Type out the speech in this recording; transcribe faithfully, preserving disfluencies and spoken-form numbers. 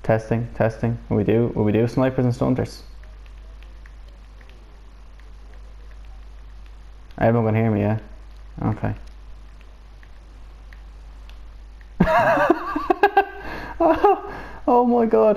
Testing, testing. Will we do? Will we do snipers and stunters? Everyone can hear me, yeah? Okay. oh, oh my god.